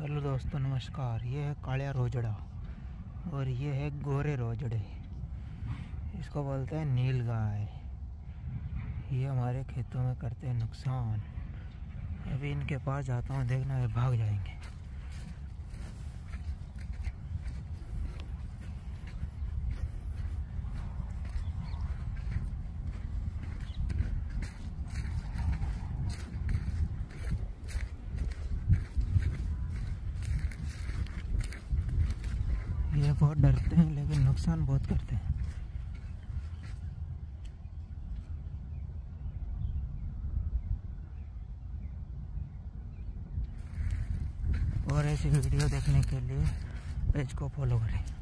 Hello दोस्तों, नमस्कार। ये है कालिया रोजड़ा और ये है गोरे रोजड़े। इसको बोलते हैं नील गाय। ये हमारे खेतों में करते हैं नुकसान। अभी इनके पास जाता हूँ, देखना ये भाग जाएंगे। ये बहुत डरते हैं लेकिन नुकसान बहुत करते हैं। और ऐसी वीडियो देखने के लिए पेज को फॉलो करें।